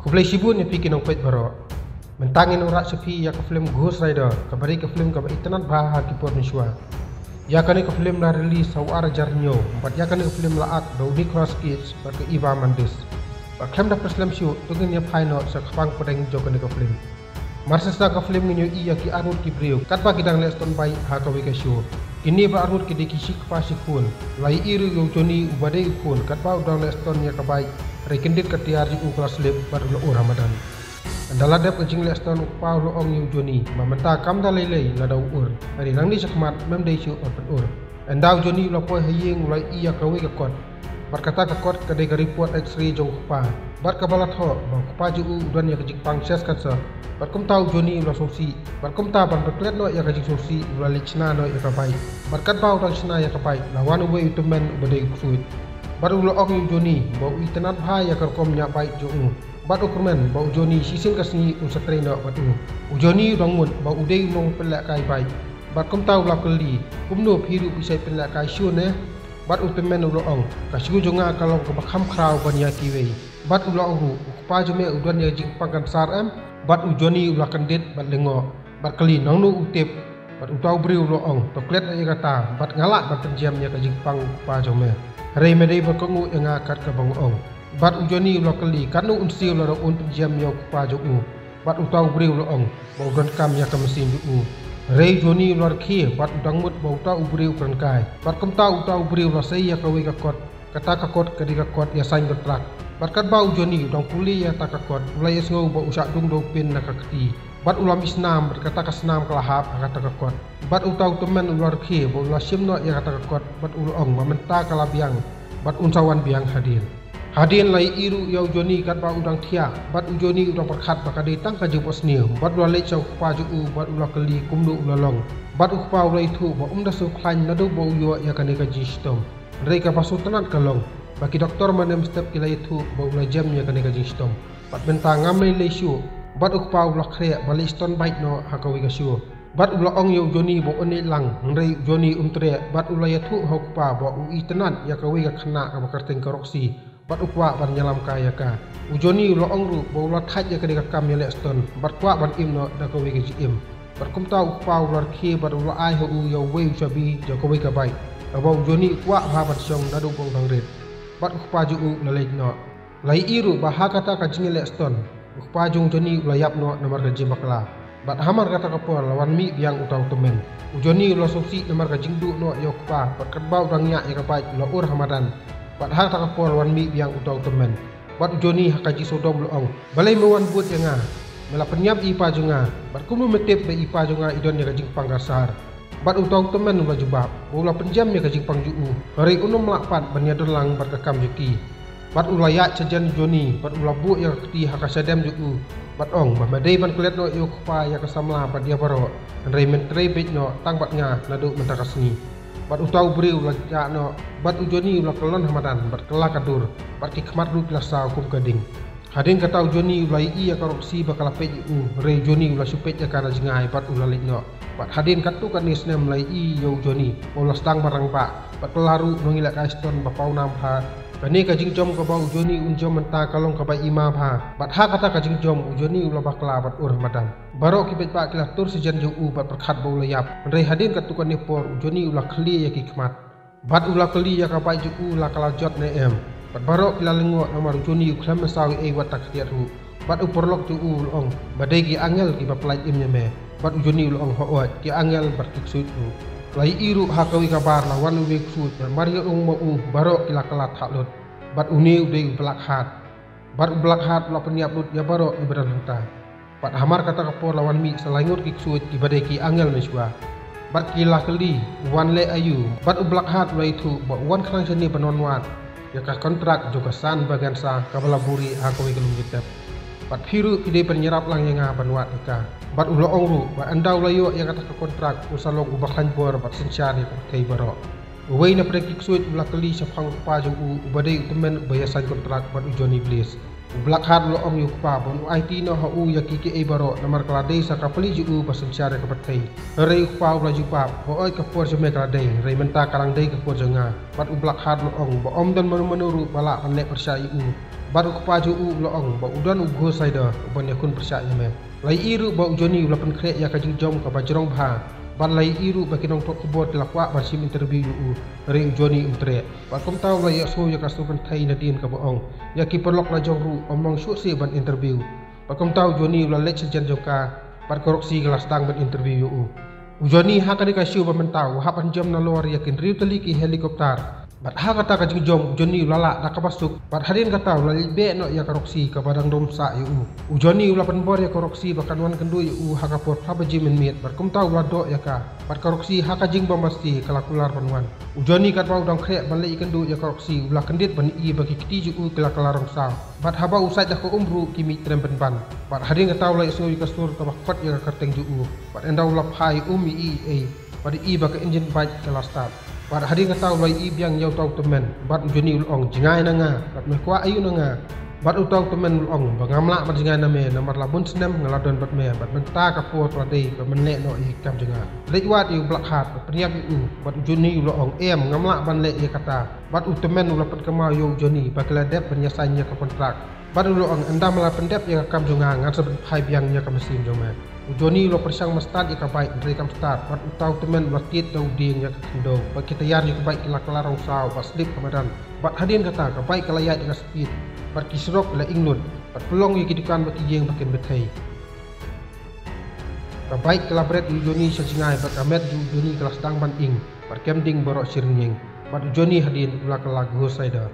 Kublai sibun ni pikin ong pet baro. Mentangin ora sepi ya ke film Ghost Rider, kabari ke film ka itanan bah ki por niswa. Ya kan ke film la release sawar jarnyo, empat ya kan ke film la ak do Nicolas Cage bar ke Eva Mendes. Ba klem da preslam show tugin ya final sa khapang pedeng jo kan ke film. Marsasna ke film nyo iya ki Arnold ki breu, kat ba kidang leston bai ha ka we ke show. Ini ba Arnold ki deki sik pa sikun, lai iru yo joni ubade kun, kat ba udang leston ya ka bai. Rekendit ketiar di kelas lep bar lo Ramadan. Andala dep kecing leston upau lo ong yu joni, mamenta kam da lele la dau ur. Hari nang ni sakmat mem dei su open ur. Andau joni lo poi hayeng ulai iya kawe ka kot. Bar kata ka kot ka de ga report x-ray jong pa. Bar ka balat ho, ba pa ju u dan ya kecing pang ses kan sa. Bar kum tau joni lo sosi. Bar kum ta ban beklet no ya kecing sosi ulai chna no ya ka bai. Bar kat bau dang chna ya ka bai. Lawan we itu men ubade kusuit. Baru lo ong yu joni bau itenat bahaya kerkom nya baik jo batu kermen bau joni sisin kasni usatrena batu ujoni rangun bau udei nong pelak kai baik bat kum tau la keli kumno phiru pisai pelak kai syune bat utemen lo ong kasyu jonga kalong ke bakham krau banya kiwe bat ulo ong pa jome udan ya jing pangkan sar em bat ujoni ula kandet bat lengo bat keli nong no utep bat utau briu lo ong toklet ya kata bat ngalak bat penjam ya ka jing pang pa jome Rei medei berkongu yang akat ke bangong. Bat ujoni ulo keli kanu unsi ulo un penjam yau kupa joku. Bat utau beri ulo ong. Bau gan kam ya ke mesin joku. Rei joni ulo kia bat udang mut bau utau beri ukuran kai. Bat kem utau beri ulo sei ya kawe kakot. Kata kakot kedi kakot ya saing kontrak. Bat kat bau joni udang puli ya tak kakot. Ulai ya sengau bau usak dung do pin nak kaketi. Bat ulam isnam berkata kesenam kelahap kata kakot. Bat utau temen ular kia bau ulah simno ya kata kakot. Bat ulo ong mementa kalabiang. Bat unsawan biang hadir. Hadir lai iru yau joni kat ba udang tiak. Bat ujoni udang perkhat baka datang ka jupos niu. Bat ulah lek sau kupa ju bat ulah keli kumdu ulah long. Bat ukpa ulai tu ba su klan nadu bau yo ya kan ka jistom. Rei ka pasu tenat kalong. Bagi doktor manem step kilai tu bau ulah jam ya kan ka jistom. Bat bentang ngamai lei syu. Bat ukpa ulah krea balik ston baik no hakawi ka syu. Bat ulah ong yau joni bo oni lang rei joni tre bat ulah ya tu hokpa bo ui tenan ya kawe ka khana ka bakarteng karoksi bat ukwa ban nyalam ka ya ka ujoni ulah ong ru bo ulah thaj ya ka de kam ya leston bat kwa ban im no da kawe ka jim bat kum ta ukpa ulah khi bat ulah ai ho u yau we chabi ja kawe ka bai bo ujoni kwa ha bat song da do bong dang ret bat ukpa ju u la lek no lai iru ba ha kata ka jing leston ukpa jung joni ulah yap no nomor ka jim bakla Bat hamar kata kapor lawan mi biang utau temen. Ujoni lo soksi nomor ka jingdu no yokpa. Bat kerbau dangnya ya kapai lo ur Ramadan. Bat hak tak kapor lawan mi biang utau temen. Bat ujoni hakaji sodom lo ong. Balai mewan buat yang nga. Mela penyap ipa junga. Bat kumu metep be ipa junga idon ya kajing panggasar. Bat utau temen ulah jubab. Ulah penjam ya kajing pangjuu. Hari unum melakpat banyadon lang bat kekam juki. Bat ulah yak sejan joni. Bat ulah buat ya keti hakasadem juu. Bat ong bamadei ban kulet no yo kupa ya kasamla bat dia baro rei mentre bet no tang bat nga nadu mentakasni bat utau beri ulah ja no bat ujoni ulah kelon Ramadan bat kelak kadur bat kikmat ru klasa hukum gading hading kata ujoni ulah i ya korupsi bakal pej rei joni ulah supet ya kana jingai bat ulah lek no bat hadin katu kan isne mulai i yo ujoni ulah stang barang pak bat kelaru nongilak kaiston bapau nam ha Kani kajing jom ka ba ujoni unjom menta kalong ka ba ima bha bat ha kata kajing jom ujoni ulah bakla bat ur Ramadan baro ki bet ba kilah tur sejan jo u bat perkhat ba ulah yap rei hadin ka tukan ni por ujoni ulah khli ya kikmat bat ulah kli ya ka ba ju ulah kala jot ne em bat baro kilah lengo nomor ujoni uklam sawi e wat tak tiat ru bat uporlok ju u ong badai ki angel ki ba plaj im me bat ujoni ulah ong hoat ki angel bat kiksut ru Lai iru hakawi kabar lawan uwe kusut Mari ung mau baro kila kelat halut Bat uni ude belak hat Bat belak hat la peniap lut ya baro ibadah hutan Bat hamar kata kapor lawan mi selangur kiksut ibadai ki angel meswa Bat kila keli wan le ayu Bat belak hat la itu Bat wan kerang seni penonwat Ya ka kontrak juga san bagian sa kabalaburi hakawi kelung kitap Bat hiru ide penyerap lang yang ngapan wat ika Bat ulo ongru bat andau layo yang kata ke kontrak usalong ubakhan bor bat sensyari kai baro Uway na prekik suit ulah keli syafang pa jung ubadai utemen bayasan kontrak bat ujoni iblis Ublak hat lo ong yuk pa bon IT no ha u yakiki e baro namar kaladei sa kapali ju bat sensyari kapat kai Rei ukpa ulah jupap ho oi kapor jome kaladei rei menta karang dei kapor jenga Bat ublak hat lo ong ba om dan menuru balak panek persai baru kepaju loong ba udan ugo saida ban yakun persyak me lai iru ba ujoni ulapan krek ya kajing jom ka bajrong bha ban lai iru ba kinong tok keyboard tilakwa ba sim interview re ujoni umtre ba kom taw lai so ya kasuban thai na din ka boong ya ki perlok la jong ru omong su si ban interview ba kom taw joni ula lek sejen joka par korupsi kelas tang ban interview ujoni hakani ka siu ba mentau hapan jom na luar yakin riu teliki helikopter bat ha kata ka jom ujoni lala da ka basuk bat harin kata lali be no ya korupsi ka badang domsa yu ujoni ulapan bor ya korupsi bakan wan kendu yu ha ka por phaba jimin mit bat kum taw la do ya ka bat korupsi ha ka jing bomasti kalakular panwan ujoni kat bau dong krek ban le kendu ya korupsi ulah kendit ban i bagi kiti ju kalakular sa bat haba usai dah ko umru kimi trem ban bat harin kata la isu ka sur ka bakot ya kerteng ju bat endau la phai i bat i baka engine bike kala start pada hari kata ulai ibiang yau tau temen bat ujoni ulong jingai nanga bat me kwa ayu nanga bat utau temen ulong bangamla bat jingai name namar labun senem ngaladon bat me bat menta ka po tradei ka menlek no i kam jinga lek wat yu blak hat priak yu bat ujoni ulong ngamla ban lek ye kata bat utemen ulapat kemau yu ujoni bakla dep penyasanya ka kontrak bat ulong enda mala pendep ye kam jinga ngat sebab hai biangnya ka mesin jome ujoni lo persang mastad ya kabai dari kam start bat utau temen lakit dau ding ya kendo bat kita yar ya kabai kila kelarong saw bat slip kamadan bat hadin kata kabai kalayat dengan speed bat kisrok la ingnut bat pelong ya kidukan bat kijeng bakin betai kabai kelabret ujoni sajingai bat amet ujoni kelas dang ban ing bat kemding borok sirnyeng bat ujoni hadin ulah kelagu saida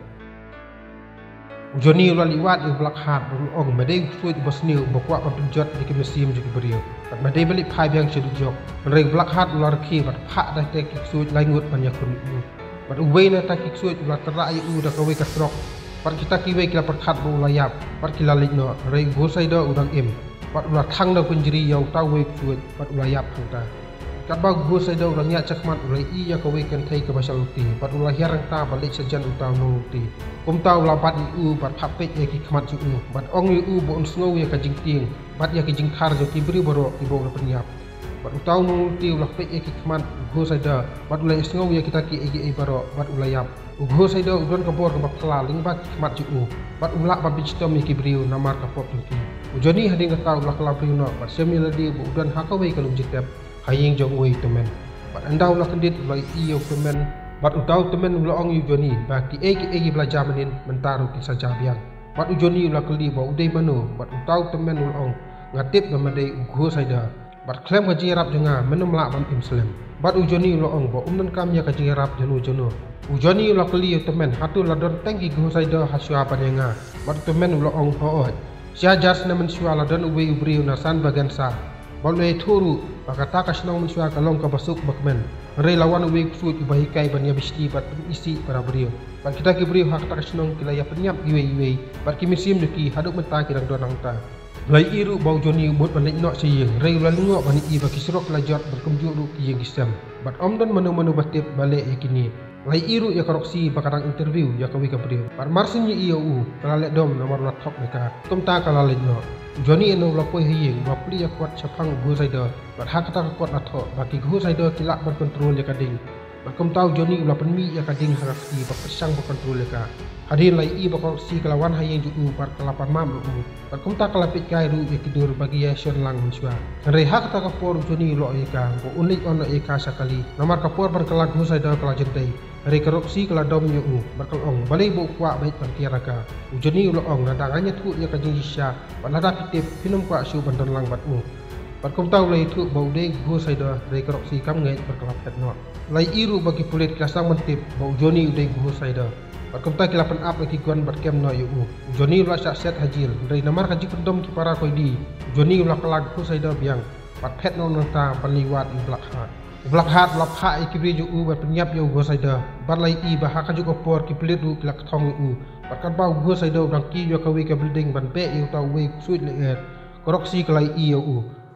ujoni ulah liwat yu blak hat ong madai suit bosniu bokwa penjot di kemesim juga beriu bat madai balik phai biang chedu jok rei blak hat ular ki bat pha dah te kik suit langut panyakun bat uwei na ta kik suit ulah terai da kawe kasrok bat kita kiwe kila perkhat bu layap bat kila ligno rei gosaida udang im bat ulah thang da kunjiri yau tawe suit bat ulah yap hangta Kabag gusay daw lang ya cakmat ulay iya kawikan tay kabasaluti pat ulay yarang ta balik sajan utaw nuti kumtaw lapat iu pat hapit ya kikmat yu bat ong yu buon sngow ya kajing ting bat ya kajing kar jo kibri baro ibo la penyap bat utaw nuti ulah pit ya kikmat gusay da bat ulay sngow ya kita ki egi baro bat ulay yap gusay daw udon kabor kabak kelaling bat kikmat yu bat ulak bat bichitom ya kibriu namar kapop tingki ujoni hading kataw ulah kelabriu no bat semila di bu udan hakaway kalung jitep haying jong wei temen bat andau la kendit ulai iyo temen bat utau temen ulong yu joni baki egi belajar menin mentaru kisah jabiang bat ujoni ula keli ba udai manu bat utau temen ulong ngatip namadai ugo saida bat klem kaji rap jenga menumlak ban imslem bat ujoni ulong ba umnan kam ya kaji rap jenu jenu ujoni ula keli yu temen hatu ladon tengki go saida hasya panenga bat temen ulong hoot sia jas na mensua ladon uwe ubriu nasan bagansa balai turu bakata kasnong mensua kalong kabasuk bakmen rei lawan uwe suit ubahikai bania bisti bat isi para brio bat kita ki brio hak kasnong kilaya penyap iwe bat kimisim deki haduk menta kirang donang ta lai iru bau joni bot balik nok siyeng rei lalingo bani i baki serok lajat berkumjuk ru ki yang gisam bat omdon menu batip balik yakini lai iru ya korupsi bakarang interview ya kawi kabrio bat marsin ye iu kalalek dom nomor laptop mereka kumta kalalek no Joni eno lapoi hiyeng bapli ya kuat sapang go saida bat hakata kuat atho baki go saida kilak berkontrol ya kading bakum tau Joni ula penmi ya kading hakati bapesang berkontrol ya ka hadin lai i bakal si kelawan hayeng ju par kelapan mam lu bakum ta kalapit kai ru ya kidur bagi ya syon lang mensua rei hakata kapor Joni lo ya ka bo unik ono ya ka sakali nomor kapor berkelag go saida kala jentai rei korupsi kala dom yu berkelong balai bu kuat baik perkiraga ujoni ulong nadanganya tu ya kajing sya balada pitip pinum kwa syu bandan lang batmu bat kum tau lai tu bau de go saida rei korupsi kam ngai berkelap no lai iru bagi pulit kasang mentip bau joni udai go saida bat kum ta kilapan up lagi gon bat kem no yu joni ula sak set hajil rei namar kaji pendom ki para koidi joni ula kelag go saida biang bat pet no nota panliwat i Blak hat lap ha ikibri ju bat penyap yo go saida bat lai i bah ka ju opor ki plit ru klak thong bat kan bau go saida bang ki yo ka we ka building ban pe yo tau we suit le korupsi kalai i yo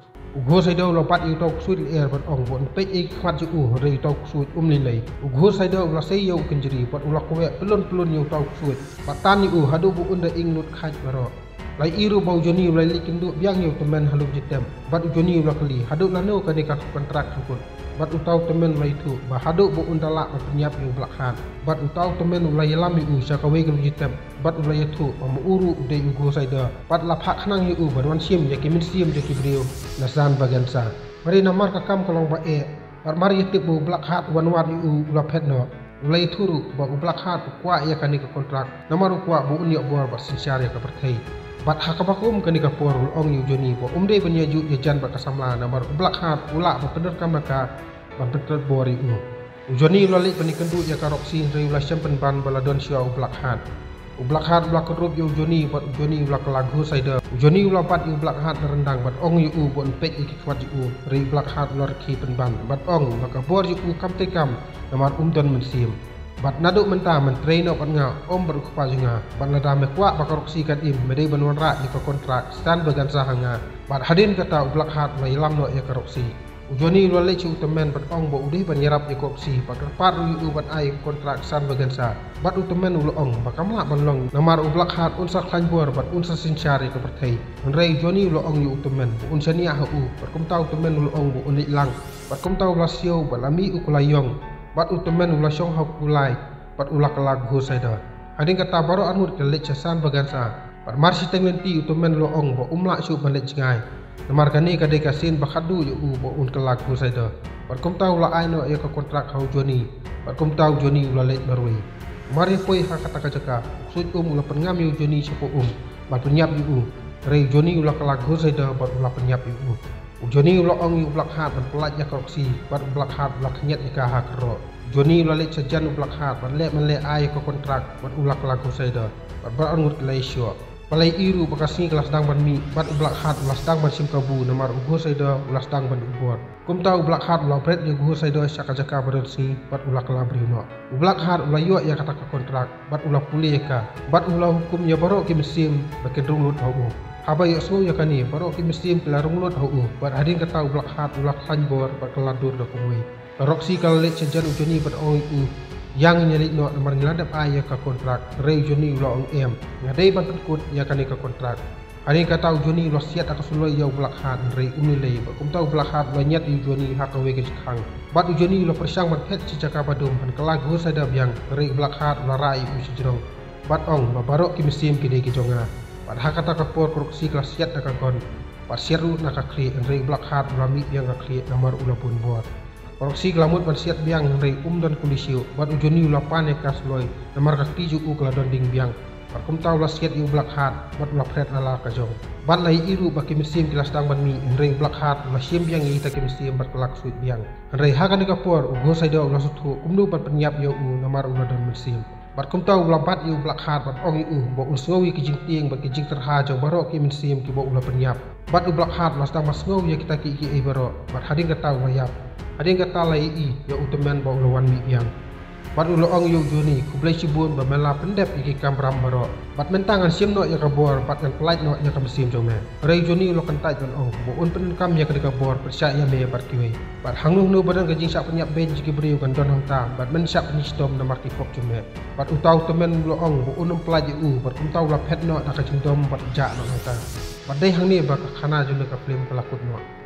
go saida lo pat yo tau suit le bat ong bon pe i khat ju re tau suit ni lai go saida la sei yo kenjeri bat ulak we pelon yo tau suit bat tan yu hadu bu unda ingnut khaj baro lai iru bau joni lai likindu biang yo temen haluk jitem bat joni ulak li hadu lano ka dekat kontrak hukun bat utau temen ulai tu bahadu bo undala penyap yu belak hat bat utau temen ulai lam yu sakawe ke jitem bat ulai tu uru de yu go saida bat laphak khnang yu barwan sim ya kimin sim de kibriu nasan bagansa mari namar kakam kolong ba bat mari tip bo belak hat wan yu ula phet no ulai turu ba belak hat kwa ya kani ke kontrak namaru kwa bo unyok bor bat sinsyar ya ka perthai bat hakabakum kani ka porul ong yu joni bo umde banya ju ya jan bat kasamla namar belak hat ula ba pener kamaka ban betul bori joni lali kani kendu ya karoksi rei ula champion ban baladon sia belak hat belak kerup yu joni bat joni ula lagu saida joni ula pat yu belak hat rendang bat ong yu bon pek iki kwat yu rei belak hat lor ki penban bat ong maka bor yu kam tekam namar don mensim bat nadu menta menteri no pat nga baru kepal junga bat lada me kwa bakaroksi kan medai banwan ra ni kontrak stan bagan sahanga bat hadin kata belak hat la ilam no ya karoksi ujoni lo le chu temen bat ong bo udih ban yarap ya koksi bat par yu bat ai kontrak stan bagan sa bat utemen ulo ong bakamla banlong namar belak hat unsa klan bor bat unsa sinchari ke perthai rei joni lo ong yu utemen unsa ni hu bat kum tau temen ulo ong bo unik lang bat kum tau lasio balami ukulayong bat utemen ula syong hok ulai bat ula kelag go saida ading kata baro anur ke lech san bagansa bat marsi tenglenti utemen lo ong bo umla su balik jingai namar kani kade kasin bakhadu yu bo un kelag go saida bat kum tau la aino ya ka kontrak hau joni bat kum tau joni ula lech barui mari poi ha kata kajaka sut ula pengam yu joni sepo bat penyap yu rei joni ula kelag go saida bat ula penyap yu joni ula ong yu belak hat ban pelaj ya koksi bat belak hat belak nyet ika ha kro joni ula le sejan belak hat bat le mele ai ko kontrak bat ula lagu saida bat angut lai syo palai iru bakasi kelas dang ban mi bat belak hat ulas dang ban sim kabu namar ugo saida ulas dang ban ubor kum tau belak hat ula pret yu go saida syaka jaka bersi bat ula labrino belak hat ula yo ya kata kontrak bat ula pulih ka bat ula hukum ya baro ki mesim bakedrung lut hawo haba yo so ya kani baro ki mesim kelarung lut hawo bat hadin kata belak hat ula klanbor bat keladur do kumui roksi kal le sejan ujoni bat ong yang nyali no namar ngeladap ay ka kontrak rei joni ula ong ngadai ban kut ya kani ka kontrak hadin kata ujoni ula siat akasulo ya belak hat rei unilei bat kum tau belak hat ula nyat ujoni hakawe ke khang bat ujoni ula persang bat phet cicaka badum ban kelagu sadab yang rei belak hat ula rai usijrong bat ong babaro ki mesim ki de ki jonga bat hakata ka por korupsi kelas siat ka kon bat sieru na ka kri rei belak hat ula mi yang ka kri namar ula pun buat korupsi kelamut ban siat biang rei dan kondisiu bat ujoni ula pane kas loy namar ka tiju keladon ding biang bat kum tau la siat yu belak hat bat ula pret ala ka jong bat lai iru baki mesim kelas dang ban mi rei belak hat ula sim biang ita ki mesim bat kelak suit biang rei hakani ka por ugo saida ula sutu umnu bat penyap yo namar ula don mesim bat kum tau ula bat yu belak hat bat ong yu bo usngowi ki jingting bat ki jing terha jong baro ki mesim ki bo ula penyap bat u belak hat las dang mas ngowi ya kita ki baro bat hading ka tau wayap hading ka talai ya utemen bo ula wan mi biang bat ulo ong yu joni kublai cibun ba mela pendep iki kamram baro bat mentangan sim no ya kabor bat kan pelait no ya kam sim jome rei joni ulo kantai jon ong bo un pen kam ya ka kabor percaya me bat kiwe bat hangnung no badan ka jing sak penyap ben jiki briu kan don hang ta bat men sak ni stom na marki pok jome bat utau temen ulo ong bo un pelaj bat kum tau la phet no na ka jing dom bat ja no hang ta bat dei hang ni ba ka khana jone ka film kalakut no